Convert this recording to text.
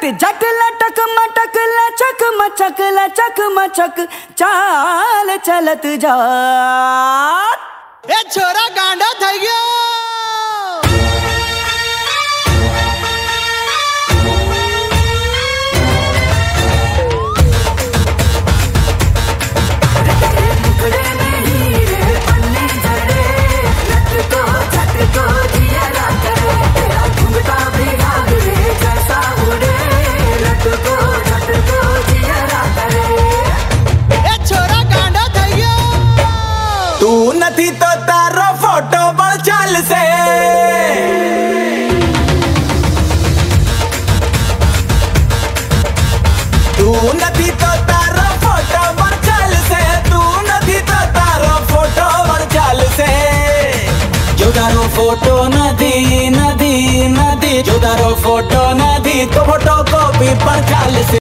झट झट लटक मटक लचक मचक लचक मचक चाल चलत जा। ए छोरा गांडा થઈ ગયો। तू नहीं तो तारो फोटो बड़ चाल से, तू नहीं तो तारो फोटो बड़ चाल से, तू नहीं तो तारो फोटो बड़ चाल से। जुदारो फोटो नदी नदी नदी, जुदारो फोटो नदी तो फोटो कॉपी पर चाल से।